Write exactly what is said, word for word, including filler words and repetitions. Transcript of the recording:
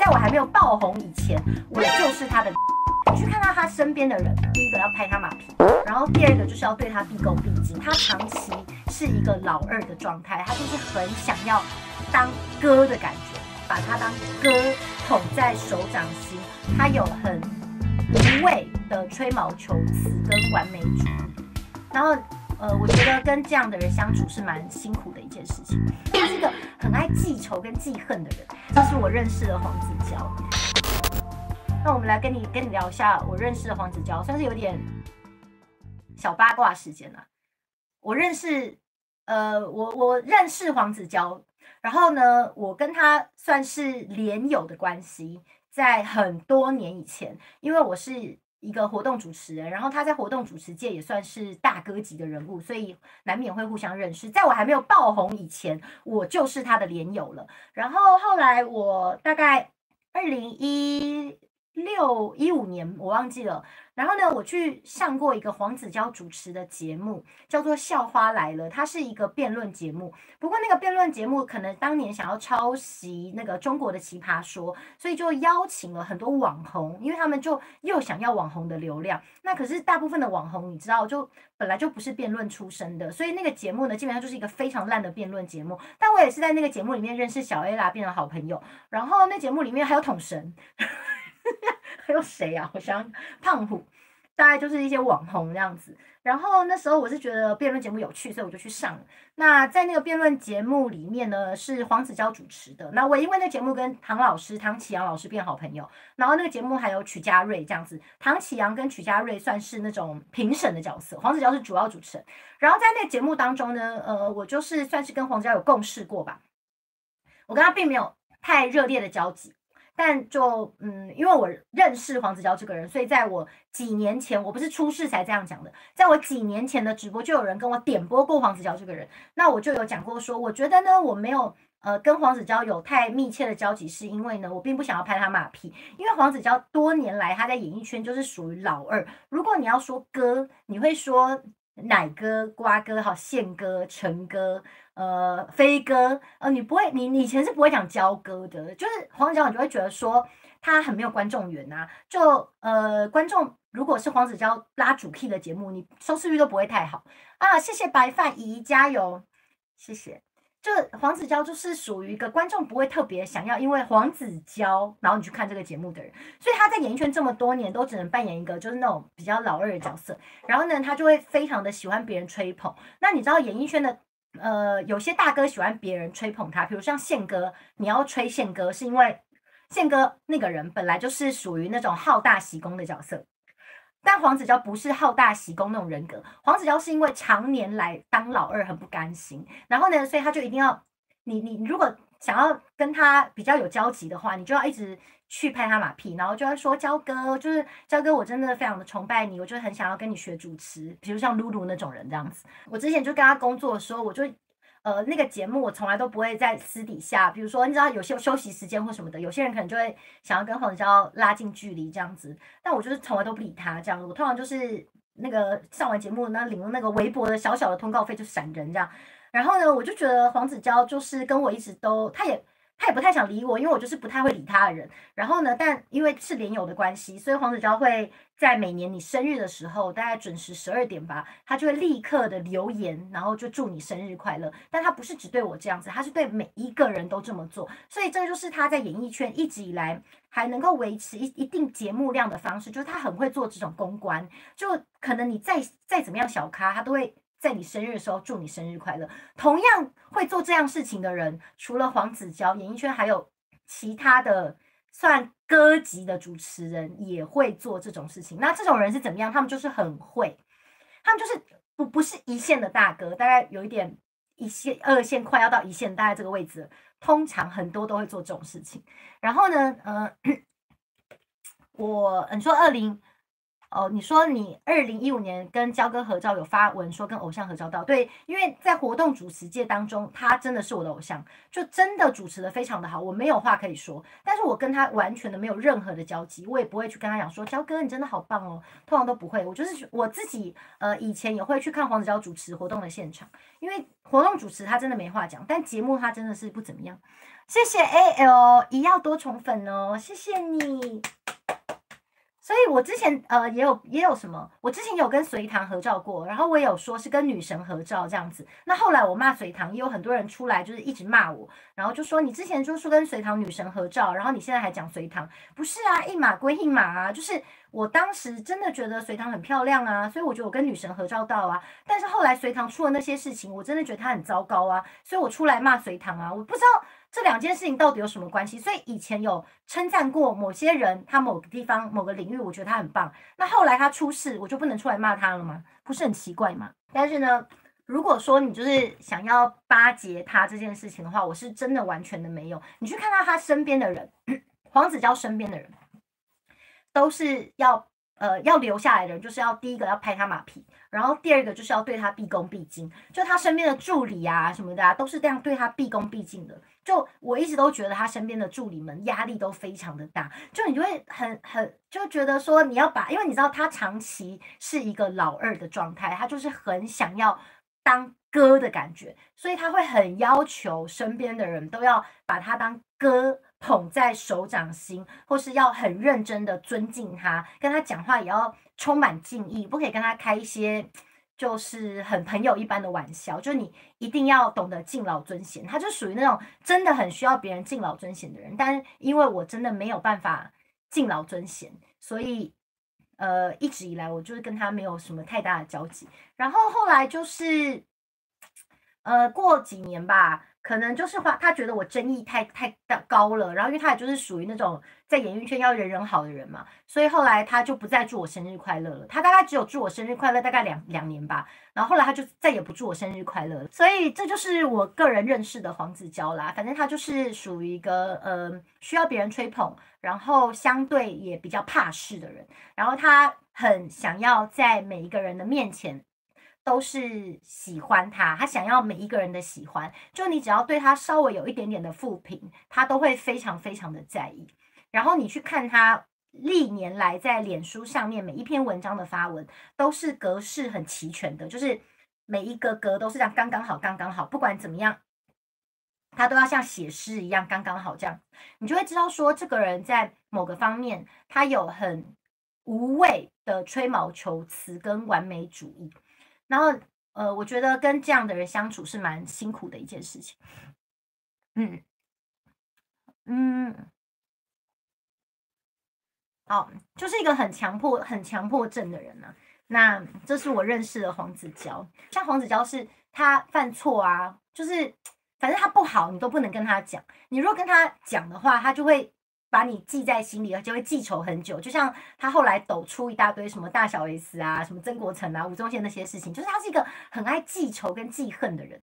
在我还没有爆红以前，我就是他的。你去看到他身边的人，第一个要拍他马屁，然后第二个就是要对他毕恭毕敬。他长期是一个老二的状态，他就是很想要当哥的感觉，把他当哥捧在手掌心。他有很无谓的吹毛求疵跟完美主义，然后呃，我觉得跟这样的人相处是蛮辛苦的一件事情。他是一个很爱记仇跟记恨的人，这是我认识的黄子佼。那我们来跟你跟你聊一下我认识的黄子佼，算是有点小八卦时间了。我认识，呃，我我认识黄子佼，然后呢，我跟他算是连友的关系，在很多年以前，因为我是一个活动主持人，然后他在活动主持界也算是大哥级的人物，所以难免会互相认识。在我还没有爆红以前，我就是他的连友了。然后后来我大概二零一六一五年我忘记了，然后呢，我去上过一个黄子佼主持的节目，叫做《校花来了》，它是一个辩论节目。不过那个辩论节目可能当年想要抄袭那个中国的奇葩说，所以就邀请了很多网红，因为他们就又想要网红的流量。那可是大部分的网红，你知道，就本来就不是辩论出身的，所以那个节目呢，基本上就是一个非常烂的辩论节目。但我也是在那个节目里面认识小 A 啦，变成好朋友。然后那节目里面还有统神。还有谁啊？我想胖虎，大概就是一些网红这样子。然后那时候我是觉得辩论节目有趣，所以我就去上了。那在那个辩论节目里面呢，是黄子佼主持的。那我因为那节目跟唐老师、唐启阳老师变好朋友，然后那个节目还有曲家瑞这样子。唐启阳跟曲家瑞算是那种评审的角色，黄子佼是主要主持人。然后在那个节目当中呢，呃，我就是算是跟黄子佼有共事过吧。我跟他并没有太热烈的交集。但就嗯，因为我认识黄子佼这个人，所以在我几年前，我不是出事才这样讲的，在我几年前的直播就有人跟我点播过黄子佼这个人，那我就有讲过说，我觉得呢，我没有呃跟黄子佼有太密切的交集，是因为呢，我并不想要拍他马屁，因为黄子佼多年来他在演艺圈就是属于老二，如果你要说哥，你会说奶哥、瓜哥、好宪哥、陈哥。呃，飞哥，呃，你不会，你你以前是不会讲焦哥的，就是黄子佼，你就会觉得说他很没有观众缘啊。就呃，观众如果是黄子佼拉主 key 的节目，你收视率都不会太好啊。谢谢白饭姨加油，谢谢。就黄子佼就是属于一个观众不会特别想要，因为黄子佼，然后你去看这个节目的人，所以他在演艺圈这么多年都只能扮演一个就是那种比较老二的角色。然后呢，他就会非常的喜欢别人吹捧。那你知道演艺圈的？呃，有些大哥喜欢别人吹捧他，比如像宪哥，你要吹宪哥，是因为宪哥那个人本来就是属于那种好大喜功的角色，但黄子佼不是好大喜功那种人格，黄子佼是因为常年来当老二很不甘心，然后呢，所以他就一定要你你如果想要跟他比较有交集的话，你就要一直去拍他马屁，然后就要说焦哥，就是焦哥，我真的非常的崇拜你，我就很想要跟你学主持，比如像露露那种人这样子。我之前就跟他工作的时候，我就呃那个节目我从来都不会在私底下，比如说你知道有些休息时间或什么的，有些人可能就会想要跟黄子佼拉近距离这样子，但我就是从来都不理他这样子，我通常就是那个上完节目呢领了那个微薄的小小的通告费就闪人这样。然后呢，我就觉得黄子佼就是跟我一直都，他也他也不太想理我，因为我就是不太会理他的人。然后呢，但因为是连友的关系，所以黄子佼会在每年你生日的时候，大概准时十二点吧，他就会立刻的留言，然后就祝你生日快乐。但他不是只对我这样子，他是对每一个人都这么做。所以这就是他在演艺圈一直以来还能够维持一一定节目量的方式，就是他很会做这种公关。就可能你再再怎么样小咖，他都会在你生日的时候祝你生日快乐。同样会做这样事情的人，除了黄子佼，演艺圈还有其他的算歌级的主持人也会做这种事情。那这种人是怎么样？他们就是很会，他们就是不不是一线的大哥，大概有一点一线、二线，快要到一线，大概这个位置，通常很多都会做这种事情。然后呢，呃，我你说二零。 哦，你说你二零一五年跟焦哥合照有发文说跟偶像合照到，对，因为在活动主持界当中，他真的是我的偶像，就真的主持的非常的好，我没有话可以说，但是我跟他完全的没有任何的交集，我也不会去跟他讲说焦哥你真的好棒哦，通常都不会，我就是我自己呃以前也会去看黄子佼主持活动的现场，因为活动主持他真的没话讲，但节目他真的是不怎么样。谢谢 A L 一要多宠粉哦，谢谢你。所以我之前呃也有也有什么，我之前有跟隋唐合照过，然后我也有说是跟女神合照这样子。那后来我骂隋唐，也有很多人出来就是一直骂我，然后就说你之前就说跟隋唐女神合照，然后你现在还讲隋唐，不是啊，一码归一码啊，就是我当时真的觉得隋唐很漂亮啊，所以我觉得我跟女神合照到啊。但是后来隋唐出了那些事情，我真的觉得她很糟糕啊，所以我出来骂隋唐啊，我不知道这两件事情到底有什么关系？所以以前有称赞过某些人，他某个地方、某个领域，我觉得他很棒。那后来他出事，我就不能出来骂他了吗？不是很奇怪吗？但是呢，如果说你就是想要巴结他这件事情的话，我是真的完全的没有。你去看到他身边的人，黄子佼身边的人，都是要呃要留下来的人，就是要第一个要拍他马屁。然后第二个就是要对他毕恭毕敬，就他身边的助理啊什么的啊，都是这样对他毕恭毕敬的。就我一直都觉得他身边的助理们压力都非常的大，就你就会很很就觉得说你要把，因为你知道他长期是一个老二的状态，他就是很想要当哥的感觉，所以他会很要求身边的人都要把他当哥捧在手掌心，或是要很认真的尊敬他，跟他讲话也要充满敬意，不可以跟他开一些就是很朋友一般的玩笑，就你一定要懂得敬老尊贤。他就属于那种真的很需要别人敬老尊贤的人，但是因为我真的没有办法敬老尊贤，所以呃一直以来我就是跟他没有什么太大的交集。然后后来就是呃过几年吧。可能就是话，他觉得我争议太太高了，然后因为他也就是属于那种在演艺圈要人人好的人嘛，所以后来他就不再祝我生日快乐了。他大概只有祝我生日快乐大概两两年吧，然后后来他就再也不祝我生日快乐了。所以这就是我个人认识的黄子佼啦。反正他就是属于一个呃需要别人吹捧，然后相对也比较怕事的人，然后他很想要在每一个人的面前。都是喜欢他，他想要每一个人的喜欢，就你只要对他稍微有一点点的负评，他都会非常非常的在意。然后你去看他历年来在脸书上面每一篇文章的发文，都是格式很齐全的，就是每一个格都是这样刚刚好，刚刚好，不管怎么样，他都要像写诗一样刚刚好这样，你就会知道说这个人在某个方面他有很无谓的吹毛求疵跟完美主义。然后，呃，我觉得跟这样的人相处是蛮辛苦的一件事情。嗯嗯，好，就是一个很强迫、很强迫症的人呢、啊。那这是我认识的黄子佼，像黄子佼是他犯错啊，就是反正他不好，你都不能跟他讲。你如果跟他讲的话，他就会把你记在心里，而且会记仇很久。就像他后来抖出一大堆什么大小 S 啊、什么曾国成啊、吴宗宪那些事情，就是他是一个很爱记仇跟记恨的人。